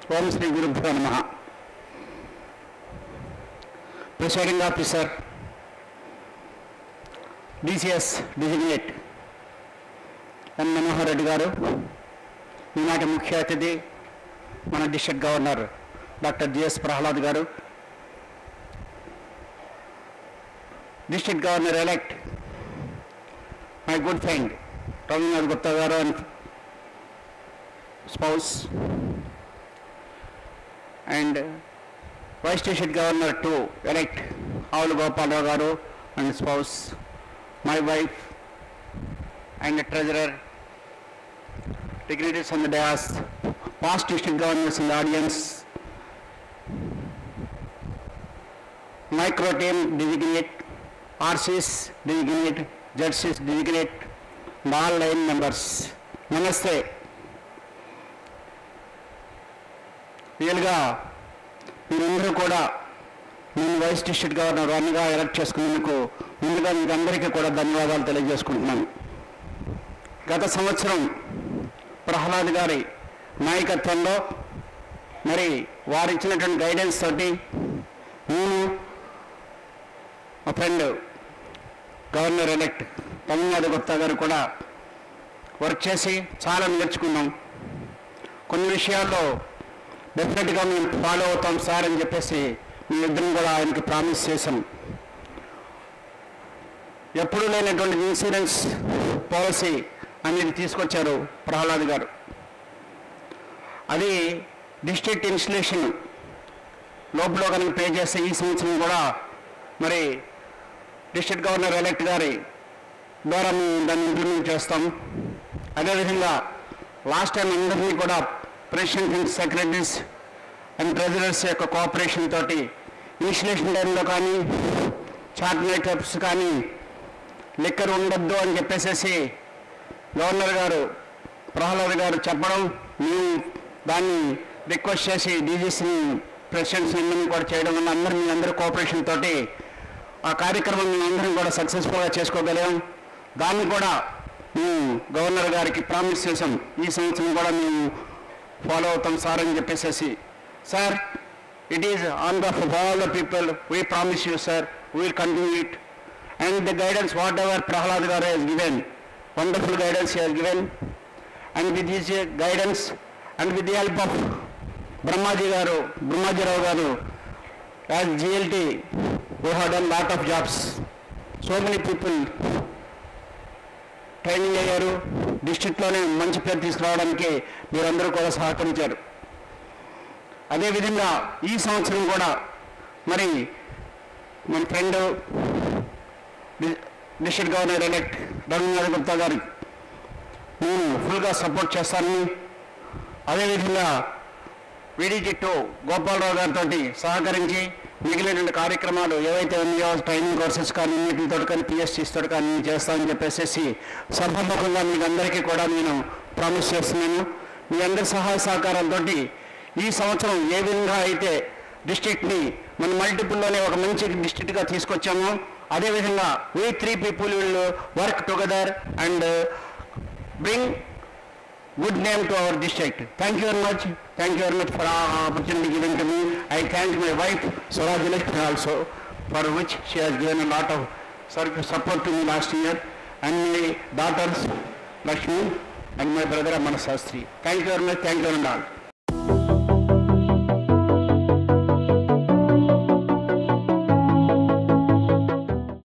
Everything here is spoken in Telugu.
ఓం శ్రీ గురుభ్యో నమః. Presiding officer DCS designate N Manohar Reddy garu, ఈనాటి ముఖ్య అతిథి మన district governor doctor GS Prahlad garu, district governor elect my good friend Ravindranath Gupta garu and spouse, and vice district governor to elect Avula Gopalarao garu and spouse, my wife and the treasurer, dignitaries on the dais, past district governors in the audience, micro team designate, RCs designate, judges designate, and all line members. Namaste. రియల్గా మీరందరూ కూడా నేను వైస్ డిస్ట్రిక్ట్ గవర్నర్ వన్గా ఎలక్ట్ చేసుకున్నందుకు ముందుగా మీకు అందరికీ కూడా ధన్యవాదాలు తెలియజేసుకుంటున్నాను. గత సంవత్సరం ప్రహ్లాద్ గారి నాయకత్వంలో మరి వారు ఇచ్చినటువంటి గైడెన్స్ తోటి నేను మా friend governor elect Ravindranath Gupta garu కూడా వర్క్ చేసి చాలా నేర్చుకున్నాం. కొన్ని విషయాల్లో డెఫినెట్గా మేము ఫాలో అవుతాం సార్ అని చెప్పేసి మేమిద్దరం కూడా ఆయనకి ప్రామిస్ చేశాం. ఎప్పుడూ లేనటువంటి ఇన్సూరెన్స్ పాలసీ అనేది తీసుకొచ్చారు ప్రహ్లాద్ గారు. అది డిస్ట్రిక్ట్ ఇన్స్టిట్యూషన్ లోపల కనుక పే చేస్తే ఈ సంవత్సరం కూడా మరి డిస్ట్రిక్ట్ గవర్నర్ ఎలెక్ట్ గారి ద్వారా మేము దాన్ని ఇంప్లిమెంట్ చేస్తాం. అదేవిధంగా లాస్ట్ టైం అందరినీ కూడా president and secretaries and treasurers యొక్క కోఆపరేషన్ తోటి ఇన్స్టిట్యూషన్ టైంలో కానీ చార్ట్ మేకప్స్ కానీ లిక్కర్ ఉండొద్దు అని చెప్పేసి గవర్నర్ గారు ప్రహ్లాద్ గారు చెప్పడం, మేము దాన్ని రిక్వెస్ట్ చేసి డీజీసీ ప్రెసిడెంట్స్ అందరినీ కూడా చేయడం వల్ల మీ అందరి కోఆపరేషన్ తోటి ఆ కార్యక్రమం మేము అందరం కూడా సక్సెస్ఫుల్గా చేసుకోగలిగాం. దాన్ని కూడా మేము గవర్నర్ గారికి ప్రామిస్ చేసాం, ఈ సంవత్సరం కూడా మేము ఫాలో అవుతాం సార్ అని చెప్పేసి. Sir, it is on behalf of all the people we promise you sir, we will continue it and the guidance whatever Prahlad garu he's given, wonderful guidance he has given, and with his guidance and with the help of Brahmaji Rao garu as GLT, who have done lot of jobs, so many people training అయ్యారు. డిస్ట్రిక్ట్లోనే మంచి పేరు తీసుకురావడానికి మీరందరూ కూడా సహకరించారు. అదేవిధంగా ఈ సంవత్సరం కూడా మరి మన friend district governor elect Ravindranath Gupta గారికి నేను ఫుల్గా సపోర్ట్ చేస్తానని, అదేవిధంగా వీడీజీ2 గోపాలరావు గారితో సహకరించి మిగిలిన కార్యక్రమాలు ఏవైతే ఉన్నాయో ట్రైనింగ్ కోర్సెస్ కానీ వీటితో కానీ పిఎస్టీస్ తోటి కానీ చేస్తామని చెప్పేసి సభాముఖంగా మీకు అందరికీ కూడా నేను ప్రామిస్ చేస్తున్నాను. మీ అందరి సహాయ సహకారాలతో ఈ సంవత్సరం ఏ విధంగా అయితే డిస్ట్రిక్ట్ని మన మల్టిపుల్లోనే ఒక మంచి డిస్ట్రిక్ట్గా తీసుకొచ్చాము, అదేవిధంగా we 3 people will work together and bring good name to our district. Thank you very much. Thank you very much for our opportunity given to me. I thank my wife Swaraj Lakshmi also, for which she has given a lot of support to me last year, and my daughters Lakshmi and my brother Amana Sastri. Thank you very much. Thank you very much.